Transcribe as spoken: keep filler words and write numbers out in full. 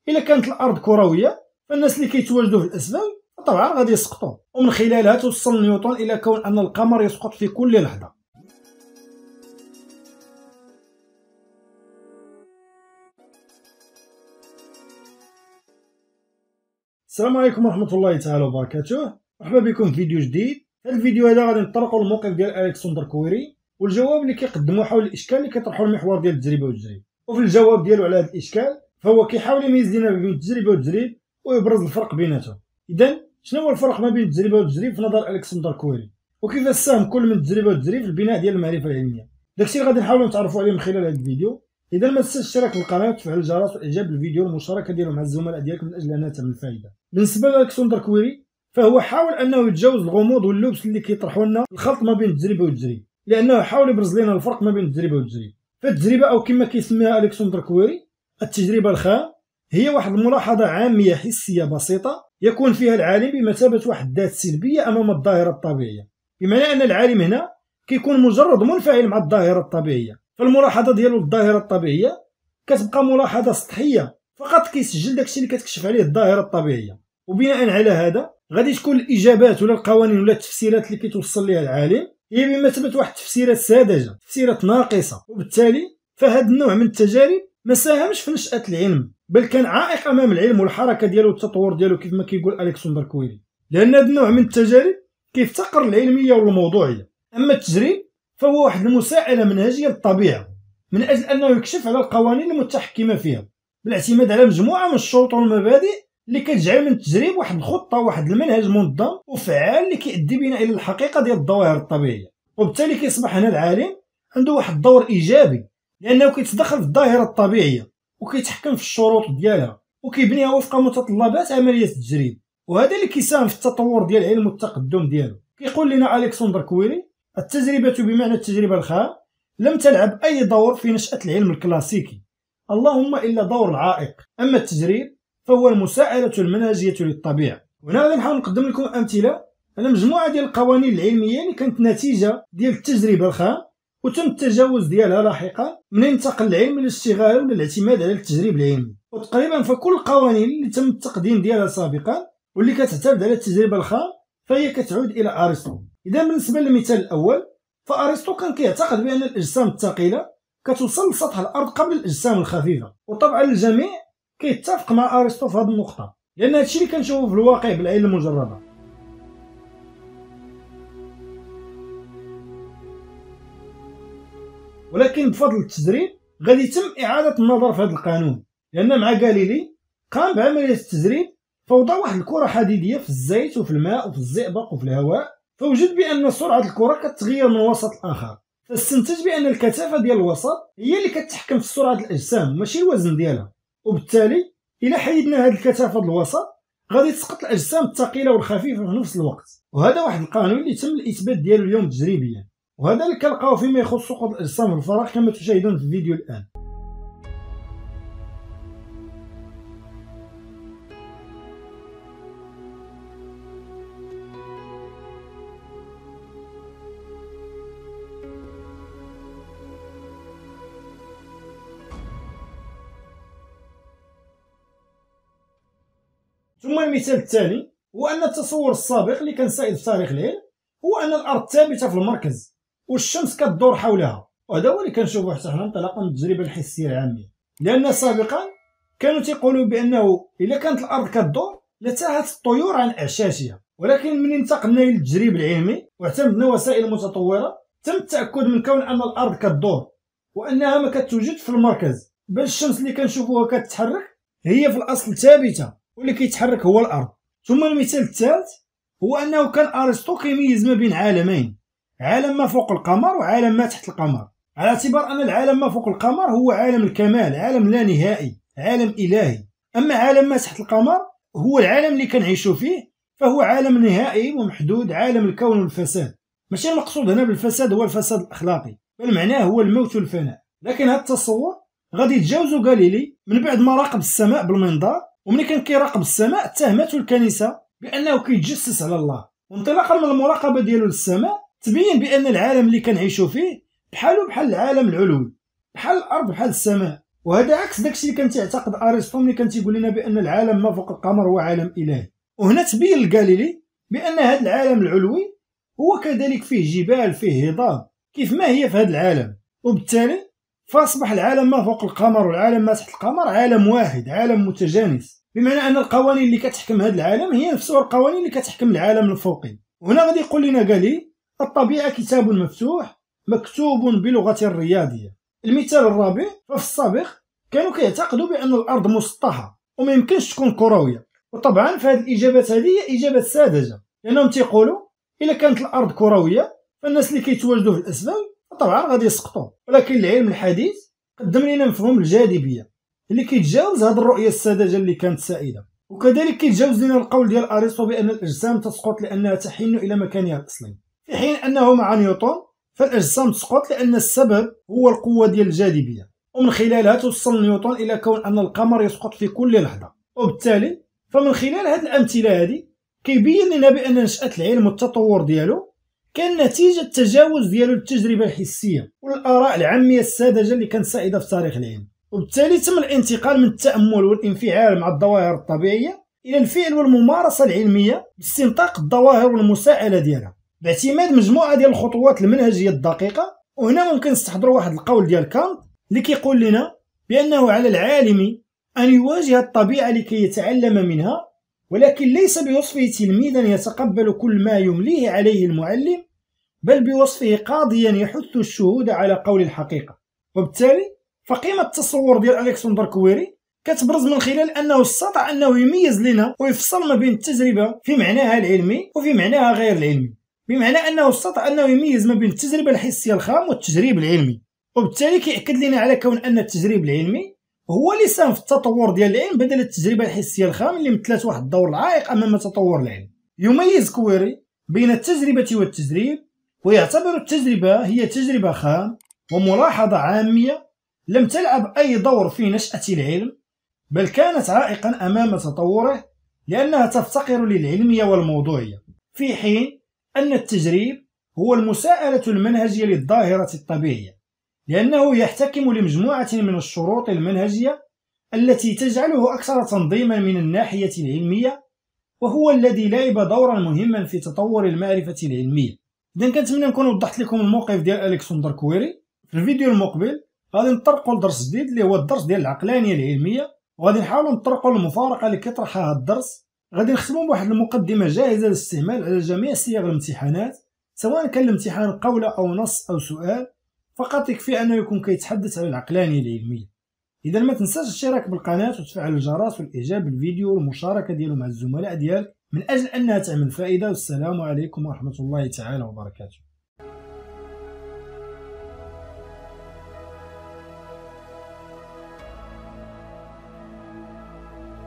الا كانت الارض كرويه فالناس اللي كيتواجدوا في الاسفل طبعا غادي يسقطوا، ومن خلالها توصل نيوتن الى كون ان القمر يسقط في كل لحظه. السلام عليكم ورحمه الله تعالى وبركاته، مرحبا بكم في فيديو جديد. في هذا الفيديو هذا غادي نطرقوا للموقف ديال الكسندر كويري والجواب اللي كيقدموا حول الاشكال اللي كيطرحوا المحور ديال التجربه والتجريب. وفي الجواب ديالو على هذا الاشكال فهو كيحاول يميز لنا بين التجربه والتجريب ويبرز الفرق بيناتهم. اذا شنو هو الفرق ما بين التجربه والتجريب في نظر الكسندر كويري، وكيفاش ساهم كل من التجربه والتجريب في البناء ديال المعرفه العلميه؟ داكشي اللي غادي نحاولوا نتعرفوا عليه من خلال هذا الفيديو. اذا ما تنساش الاشتراك في القناه وتفعيل الجرس واعجاب الفيديو والمشاركه ديالو مع الزملاء ديالك من اجل انها تعمل فائده. بالنسبه لالكسندر كويري فهو حاول انه يتجاوز الغموض واللبس اللي كيطرحوا لنا الخلط ما بين التجربه والتجريب، لانه حاول يبرز لنا الفرق ما بين التجربه والتجريب. فالتجربه او كما كيسميها الكسندر كويري التجربه الخام هي واحد الملاحظه عاميه حسيه بسيطه يكون فيها العالم بمثابه واحد الذات سلبيه امام الظاهره الطبيعيه، بمعنى ان العالم هنا كيكون مجرد منفعل مع الظاهره الطبيعيه. فالملاحظه ديالو للظاهره الطبيعيه كتبقى ملاحظه سطحيه، فقط كيسجل داكشي اللي كتكشف عليه الظاهره الطبيعيه. وبناء على هذا غادي تكون الاجابات ولا القوانين ولا التفسيرات اللي كيتوصل ليها العالم هي بمثابه واحد التفسيرات ساذجه، تفسيرات ناقصه، وبالتالي فهاد النوع من التجارب ما ساهمش في نشأة العلم، بل كان عائق امام العلم والحركه ديالو والتطور ديالو كيف ما كيقول الكسندر كويري، لان هذا النوع من التجارب كيفتقر العلميه والموضوعيه. اما التجريب فهو واحد المساءله منهجيه للطبيعه من اجل انه يكشف على القوانين المتحكمه فيها بالاعتماد على مجموعه من الشروط والمبادئ اللي كتجعل من التجريب واحد الخطه واحد المنهج منظم وفعال اللي كيؤدي بنا الى الحقيقه ديال الظواهر الطبيعيه. وبالتالي كيصبح هنا العالم عنده واحد الدور ايجابي، لانه كيتدخل في الظاهره الطبيعيه وكيتحكم في الشروط ديالها وكيبنيها وفق متطلبات عمليه التجريب، وهذا اللي كيساهم في التطور ديال العلم والتقدم ديالو. كيقول لنا الكسندر كويري التجربه بمعنى التجربه الخام لم تلعب اي دور في نشأة العلم الكلاسيكي، اللهم الا دور العائق. اما التجريب فهو المساءله المنهجيه للطبيعه. وهنا غادي نحاول نقدم لكم امثله على مجموعه ديال القوانين العلميه اللي كانت نتيجه ديال التجربه الخام وتم التجاوز ديالها لاحقا من انتقل العلم للاشتغال ولا الاعتماد على التجريب العلمي. وتقريبا فكل القوانين اللي تم التقديم ديالها سابقا واللي كتعتمد على التجربه الخام فهي كتعود الى ارسطو. اذا بالنسبه للمثال الاول فارسطو كان كيعتقد بان الاجسام الثقيله كتوصل لسطح الارض قبل الاجسام الخفيفه، وطبعا الجميع كيتفق مع ارسطو في هذه النقطه، لان هادشي اللي كنشوفو في الواقع بالعين المجرده. ولكن بفضل التجريب غادي يتم اعاده النظر في هذا القانون، لان مع غاليلي قام بعمليه التجريب فوضع واحد الكره حديديه في الزيت وفي الماء وفي الزئبق وفي الهواء، فوجد بان سرعه الكره كتغير من وسط لاخر، فاستنتج بان الكثافه ديال الوسط هي اللي كتحكم في سرعه الاجسام ماشي الوزن ديالها. وبالتالي الى حيدنا هذه الكثافه ديال الوسط غادي تسقط الاجسام الثقيله والخفيفه في نفس الوقت. وهذا واحد القانون اللي تم الاثبات ديالو اليوم تجريبيا، وهذا اللي كنلقاو فيما يخص سقوط الاجسام في الفراغ كما تشاهدون في الفيديو الان. ثم المثال الثاني هو ان التصور السابق اللي كان سائد في تاريخ العلم هو ان الارض ثابته في المركز والشمس كتدور حولها، وهذا هو اللي كنشوفوه حتى حنا انطلاقا من التجربه الحسيه العاميه. لان سابقا كانوا تيقولوا بانه الا كانت الارض كتدور لتاهت الطيور عن اعشاشها، ولكن من انتقلنا الى التجريب العلمي واعتمدنا وسائل متطوره تم التاكد من كون ان الارض كتدور وانها ما كتوجد في المركز، بل الشمس اللي كنشوفوها كتتحرك هي في الاصل ثابته واللي كيتحرك هو الارض. ثم المثال الثالث هو انه كان ارسطو كيميز ما بين عالمين، عالم ما فوق القمر وعالم ما تحت القمر، على اعتبار ان العالم ما فوق القمر هو عالم الكمال، عالم لا نهائي، عالم الهي. اما عالم ما تحت القمر هو العالم اللي كنعيشوا فيه، فهو عالم نهائي ومحدود، عالم الكون والفساد. ماشي المقصود هنا بالفساد هو الفساد الاخلاقي، بل معناه هو الموت والفناء. لكن هذا التصور غادي يتجاوزو غاليلي من بعد ما راقب السماء بالمنظار، وملي كان كيراقب السماء اتهمته الكنيسه بانه كيتجسس على الله، وانطلاقا من المراقبه ديالو للسماء تبين بان العالم اللي كنعيشوا فيه بحالو بحال العالم العلوي، بحال الارض بحال السماء، وهذا عكس داكشي اللي كان تيعتقد ارسطو ملي كان تيقول لنا بان العالم ما فوق القمر هو عالم الهي. وهنا تبين لغاليلي بان هذا العالم العلوي هو كذلك فيه جبال، فيه هضاب كيف ما هي في هذا العالم، وبالتالي فاصبح العالم ما فوق القمر والعالم ما تحت القمر عالم واحد، عالم متجانس، بمعنى ان القوانين اللي كتحكم هذا العالم هي نفسها القوانين اللي كتحكم العالم الفوقي. وهنا غادي يقول لنا غالي الطبيعه كتاب مفتوح مكتوب بلغه الرياضيه. المثال الرابع، ففي السابق كانوا كيعتقدوا بان الارض مسطحه وما يمكنش تكون كرويه، وطبعا فهاد الاجابات هذه هي اجابات ساذجه، لانهم تيقولوا الا كانت الارض كرويه فالناس اللي كيتواجدوا في الاسفل طبعا غادي يسقطوا. ولكن العلم الحديث قدم لنا مفهوم الجاذبيه اللي كيتجاوز هذه الرؤيه الساذجه اللي كانت سائده، وكذلك كيتجاوز لنا القول ديال ارسطو بان الاجسام تسقط لانها تحن الى مكانها الاصلي، في حين انه مع نيوتن فالاجسام تسقط لان السبب هو القوه ديال الجاذبيه، ومن خلالها توصل نيوتن الى كون ان القمر يسقط في كل لحظه. وبالتالي فمن خلال هذه الامثله هذه كيبين لنا بان نشاه العلم والتطور ديالو كان نتيجه تجاوز ديالو للتجربه الحسيه والاراء العاميه الساذجه اللي كانت سائده في تاريخ العلم. وبالتالي تم الانتقال من التامل والانفعال مع الظواهر الطبيعيه الى الفعل والممارسه العلميه باستنطاق الظواهر والمساءله ديالها باعتماد مجموعه ديال الخطوات المنهجيه الدقيقه. وهنا ممكن نستحضروا واحد القول ديال كانت اللي كيقول لنا بانه على العالم ان يواجه الطبيعه لكي يتعلم منها، ولكن ليس بوصفه تلميذا يتقبل كل ما يمليه عليه المعلم، بل بوصفه قاضيا يحث الشهود على قول الحقيقه. وبالتالي فقيمه التصور ديال الكسندر كويري كتبرز من خلال انه استطاع انه يميز لنا ويفصل ما بين التجربه في معناها العلمي وفي معناها غير العلمي، بمعنى انه استطاع انه يميز ما بين التجربه الحسيه الخام والتجريب العلمي. وبالتالي كيأكد لنا على كون ان التجريب العلمي هو اللي ساهم في التطور ديال العلم بدل التجربه الحسيه الخام اللي مثلت واحد الدور العائق امام تطور العلم. يميز كويري بين التجربه والتجريب، ويعتبر التجربه هي تجربه خام وملاحظه عاميه لم تلعب اي دور في نشأة العلم، بل كانت عائقا امام تطوره لانها تفتقر للعلميه والموضوعيه، في حين ان التجريب هو المساءله المنهجيه للظاهره الطبيعيه، لأنه يحتكم لمجموعة من الشروط المنهجية التي تجعله أكثر تنظيما من الناحية العلمية، وهو الذي لعب دورا مهما في تطور المعرفة العلمية. إذا كنتمنى نكون وضحت لكم الموقف ديال الكسندر كويري. في الفيديو المقبل غادي نطرقوا لدرس جديد اللي هو الدرس ديال العقلانية العلمية، وغادي نحاولوا نطرقوا للمفارقة اللي كيطرحها هذا الدرس. غادي نختموا بواحد المقدمة جاهزة للاستعمال على جميع صيغ الامتحانات، سواء كان الامتحان قولة أو نص أو سؤال، فقط يكفي انه يكون كيتحدث على العقلانيه العلميه. اذا ما تنساش الاشتراك بالقناه وتفعل الجرس والاعجاب بالفيديو والمشاركه ديالو مع الزملاء ديالك من اجل انها تعمل فائده. والسلام عليكم ورحمه الله تعالى وبركاته.